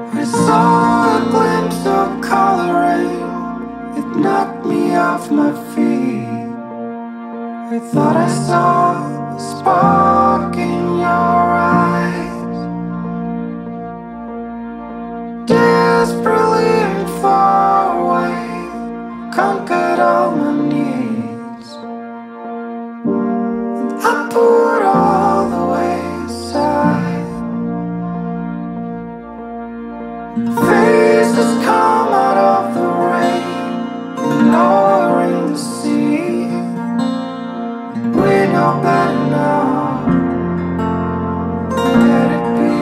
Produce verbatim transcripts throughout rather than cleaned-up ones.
I saw a glimpse of coloring. It knocked me off my feet. I thought I saw a spark in your eyes, desperately and far away, conquered all my needs, and I put all the way aside. Faces come out of the rain, lowering the sea. We know better now. Let it be.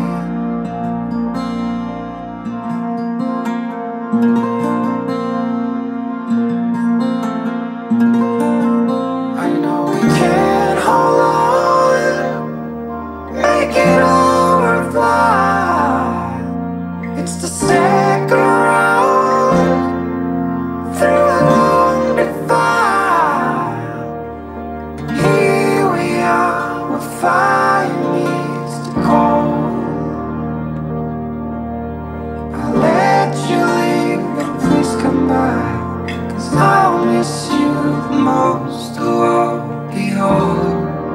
I know we can't hold on, make it all worthwhile. It's the second round through the long defile. Here we are, where fire meets the cold. I let you leave, but please come back, 'cause I'll miss you the most of all. Behold,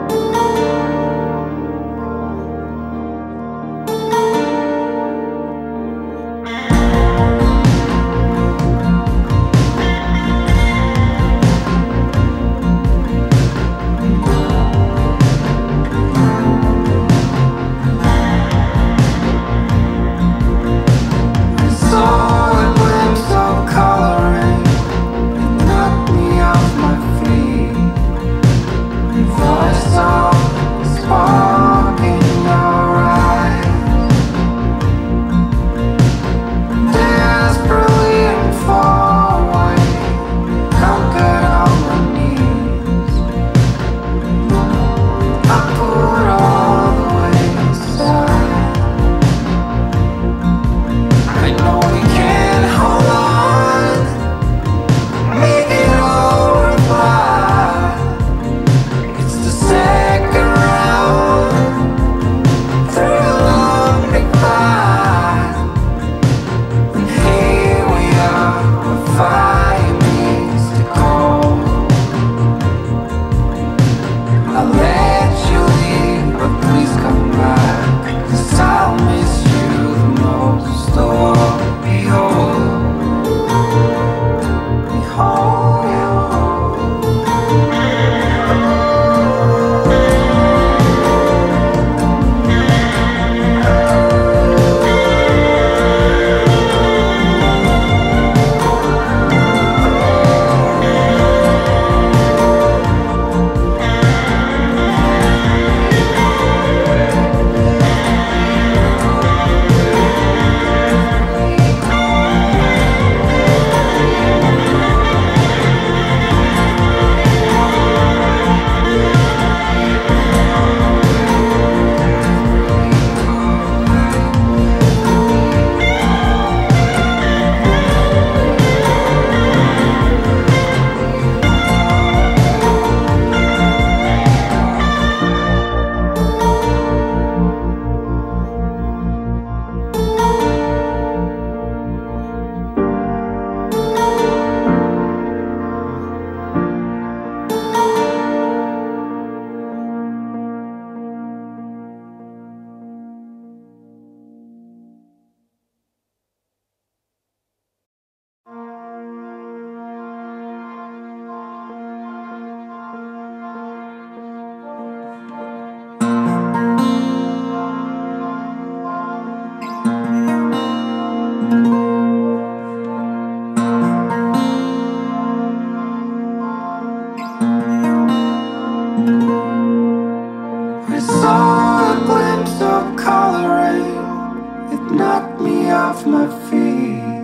off my feet.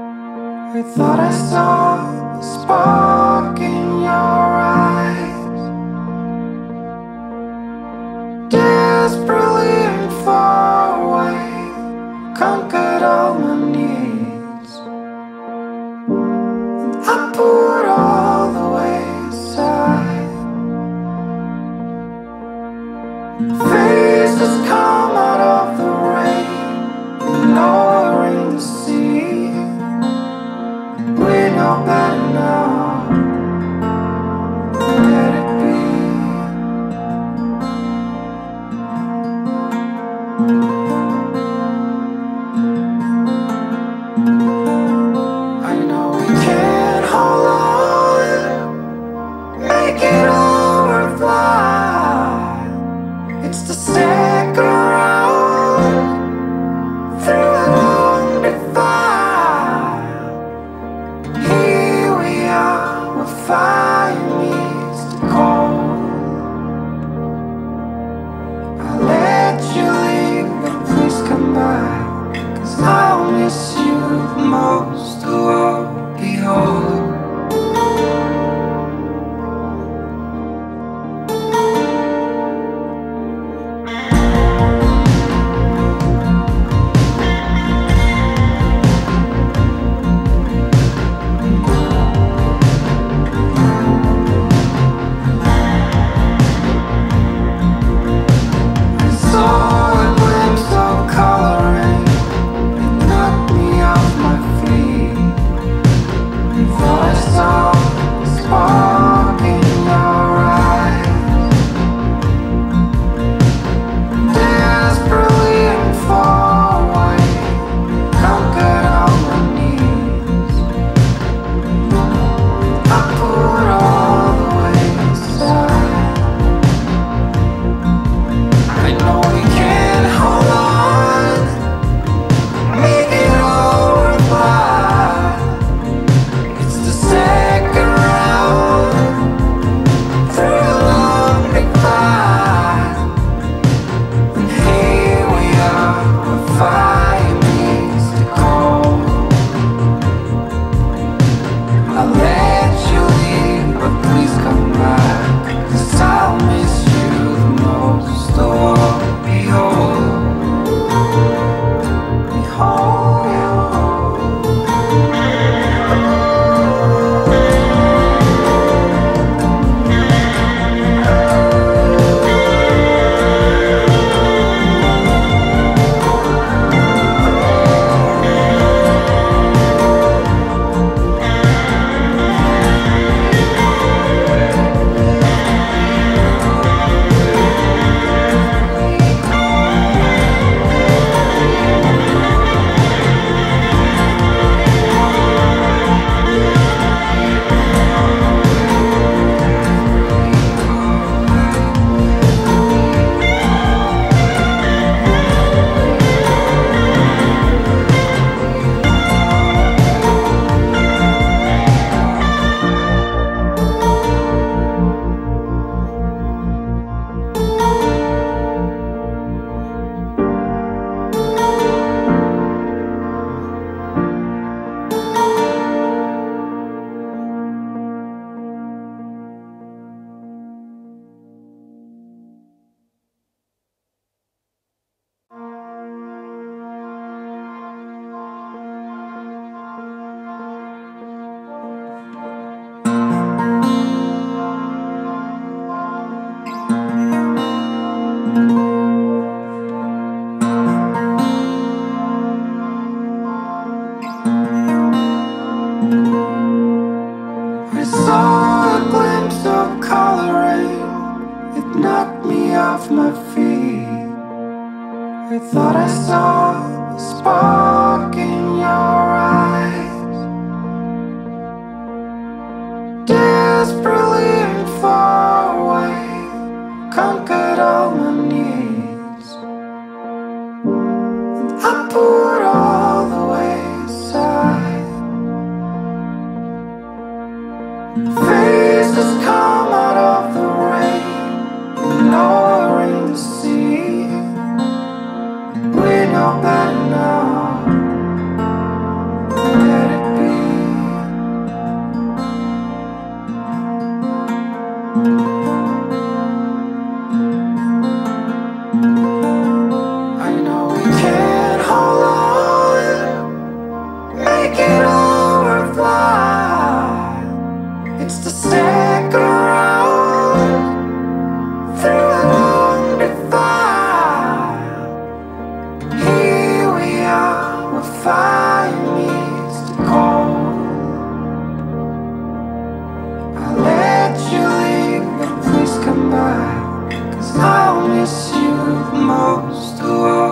I thought I saw a spark in your eyes, desperately and far away, conquered all my needs, and I put all the way aside. Faces come out of the rain, no saw a spark in your eyes, desperately and far away, conquered all my needs, and I put all the way aside. Faces come out of the rain, ignoring the sea. We know better now, let it be. I know we can't hold on, make it all worthwhile. It's the second round through a long defile. Here we are, where fire meets the cold. I'll let you leave, but please come back, 'cause I'll miss you the most of all.